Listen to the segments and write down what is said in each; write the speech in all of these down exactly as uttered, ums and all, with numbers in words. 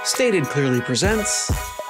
Stated Clearly presents...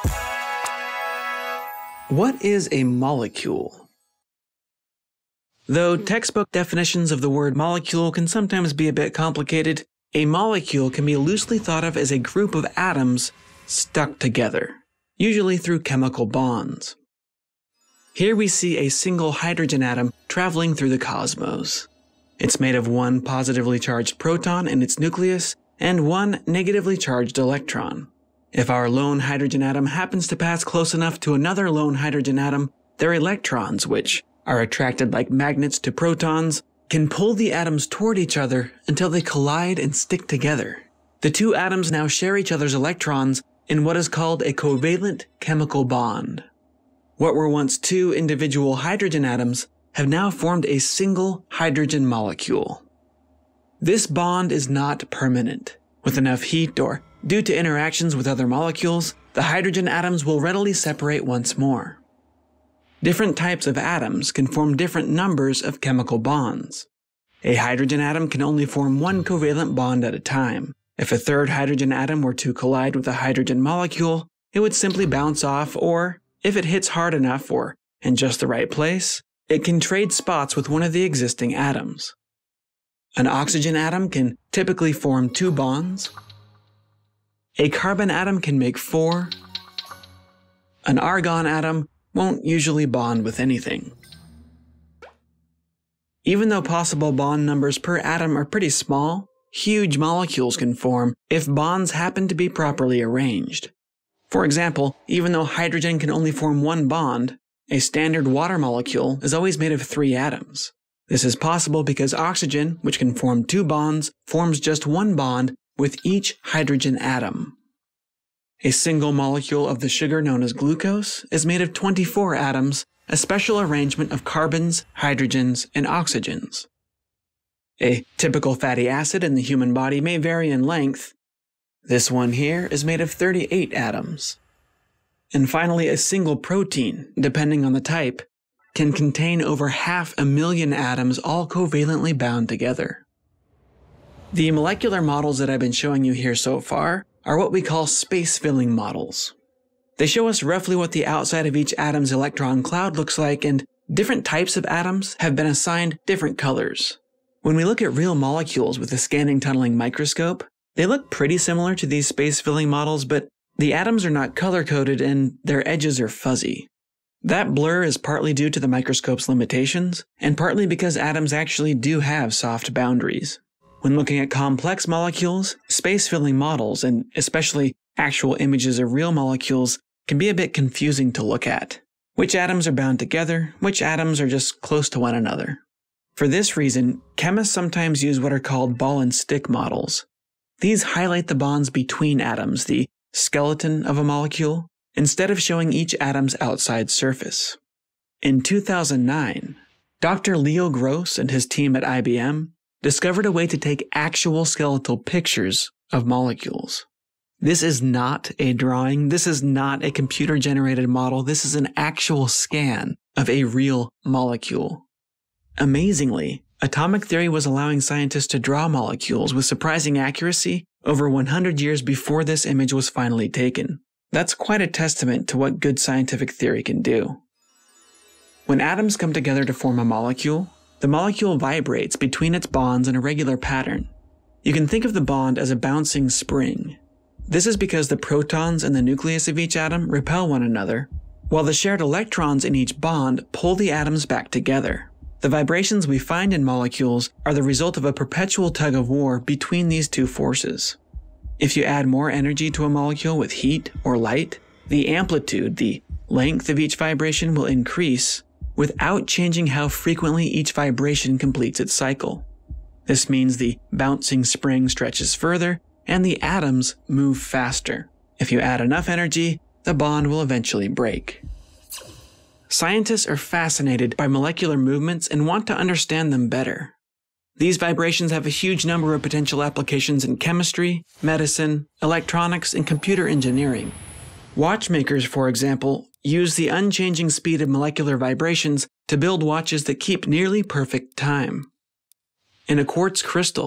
What is a molecule? Though textbook definitions of the word molecule can sometimes be a bit complicated, a molecule can be loosely thought of as a group of atoms stuck together, usually through chemical bonds. Here we see a single hydrogen atom traveling through the cosmos. It's made of one positively charged proton in its nucleus and one negatively charged electron. If our lone hydrogen atom happens to pass close enough to another lone hydrogen atom, their electrons, which are attracted like magnets to protons, can pull the atoms toward each other until they collide and stick together. The two atoms now share each other's electrons in what is called a covalent chemical bond. What were once two individual hydrogen atoms have now formed a single hydrogen molecule. This bond is not permanent. With enough heat or due to interactions with other molecules, the hydrogen atoms will readily separate once more. Different types of atoms can form different numbers of chemical bonds. A hydrogen atom can only form one covalent bond at a time. If a third hydrogen atom were to collide with a hydrogen molecule, it would simply bounce off, or if it hits hard enough or in just the right place, it can trade spots with one of the existing atoms. An oxygen atom can typically form two bonds. A carbon atom can make four. An argon atom won't usually bond with anything. Even though possible bond numbers per atom are pretty small, huge molecules can form if bonds happen to be properly arranged. For example, even though hydrogen can only form one bond, a standard water molecule is always made of three atoms. This is possible because oxygen, which can form two bonds, forms just one bond with each hydrogen atom. A single molecule of the sugar known as glucose is made of twenty-four atoms, a special arrangement of carbons, hydrogens, and oxygens. A typical fatty acid in the human body may vary in length. This one here is made of thirty-eight atoms. And finally, a single protein, depending on the type, can contain over half a million atoms all covalently bound together. The molecular models that I've been showing you here so far are what we call space-filling models. They show us roughly what the outside of each atom's electron cloud looks like, and different types of atoms have been assigned different colors. When we look at real molecules with a scanning tunneling microscope, they look pretty similar to these space-filling models, but the atoms are not color-coded and their edges are fuzzy. That blur is partly due to the microscope's limitations, and partly because atoms actually do have soft boundaries. When looking at complex molecules, space-filling models, and especially actual images of real molecules, can be a bit confusing to look at. Which atoms are bound together, which atoms are just close to one another. For this reason, chemists sometimes use what are called ball and stick models. These highlight the bonds between atoms, the skeleton of a molecule, instead of showing each atom's outside surface. In two thousand nine, Doctor Leo Gross and his team at I B M discovered a way to take actual skeletal pictures of molecules. This is not a drawing, this is not a computer-generated model, this is an actual scan of a real molecule. Amazingly, atomic theory was allowing scientists to draw molecules with surprising accuracy over one hundred years before this image was finally taken. That's quite a testament to what good scientific theory can do. When atoms come together to form a molecule, the molecule vibrates between its bonds in a regular pattern. You can think of the bond as a bouncing spring. This is because the protons in the nucleus of each atom repel one another, while the shared electrons in each bond pull the atoms back together. The vibrations we find in molecules are the result of a perpetual tug-of-war between these two forces. If you add more energy to a molecule with heat or light, the amplitude, the length of each vibration will increase without changing how frequently each vibration completes its cycle. This means the bouncing spring stretches further and the atoms move faster. If you add enough energy, the bond will eventually break. Scientists are fascinated by molecular movements and want to understand them better. These vibrations have a huge number of potential applications in chemistry, medicine, electronics, and computer engineering. Watchmakers, for example, use the unchanging speed of molecular vibrations to build watches that keep nearly perfect time. In a quartz crystal,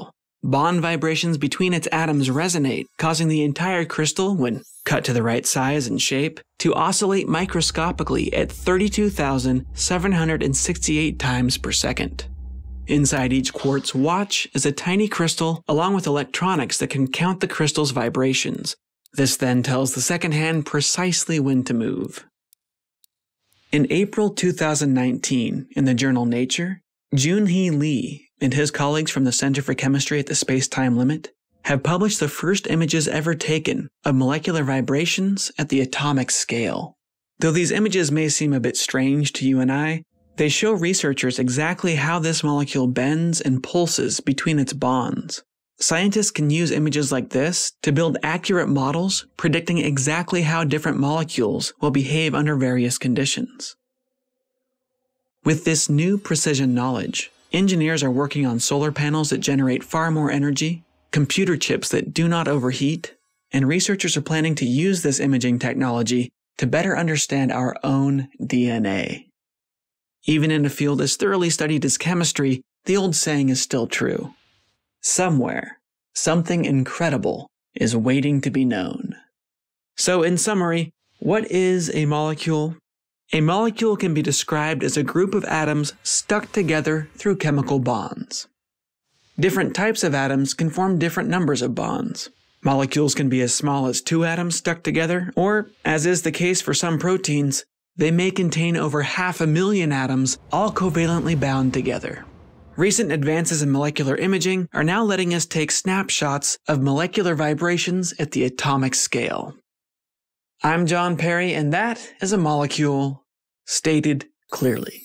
bond vibrations between its atoms resonate, causing the entire crystal, when cut to the right size and shape, to oscillate microscopically at thirty-two thousand seven hundred sixty-eight times per second. Inside each quartz watch is a tiny crystal along with electronics that can count the crystal's vibrations. This then tells the second hand precisely when to move. In April two thousand nineteen, in the journal Nature, Junhee Lee and his colleagues from the Center for Chemistry at the Space-Time Limit have published the first images ever taken of molecular vibrations at the atomic scale. Though these images may seem a bit strange to you and I, they show researchers exactly how this molecule bends and pulses between its bonds. Scientists can use images like this to build accurate models predicting exactly how different molecules will behave under various conditions. With this new precision knowledge, engineers are working on solar panels that generate far more energy, computer chips that do not overheat, and researchers are planning to use this imaging technology to better understand our own D N A. Even in a field as thoroughly studied as chemistry, the old saying is still true. Somewhere, something incredible is waiting to be known. So in summary, what is a molecule? A molecule can be described as a group of atoms stuck together through chemical bonds. Different types of atoms can form different numbers of bonds. Molecules can be as small as two atoms stuck together, or, as is the case for some proteins, they may contain over half a million atoms all covalently bound together. Recent advances in molecular imaging are now letting us take snapshots of molecular vibrations at the atomic scale. I'm John Perry, and that is a molecule stated clearly.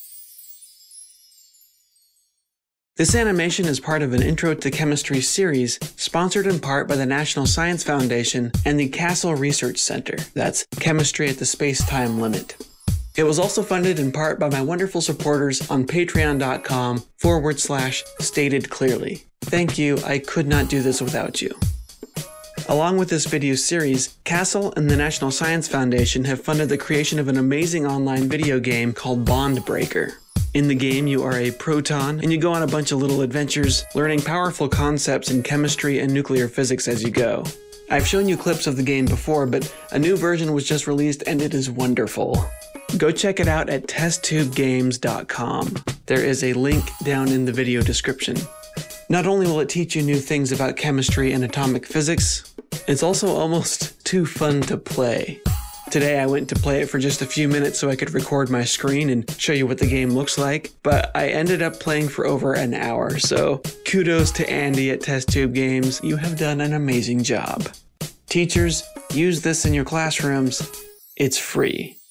This animation is part of an Intro to Chemistry series sponsored in part by the National Science Foundation and the Castle Research Center, that's Chemistry at the Space-Time Limit. It was also funded in part by my wonderful supporters on patreon.com forward slash stated clearly. Thank you, I could not do this without you. Along with this video series, Castle and the National Science Foundation have funded the creation of an amazing online video game called Bond Breaker. In the game, you are a proton, and you go on a bunch of little adventures, learning powerful concepts in chemistry and nuclear physics as you go. I've shown you clips of the game before, but a new version was just released and it is wonderful. Go check it out at test tube games dot com. There is a link down in the video description. Not only will it teach you new things about chemistry and atomic physics, it's also almost too fun to play. Today I went to play it for just a few minutes so I could record my screen and show you what the game looks like, but I ended up playing for over an hour, so kudos to Andy at Test Tube Games. You have done an amazing job. Teachers, use this in your classrooms. It's free.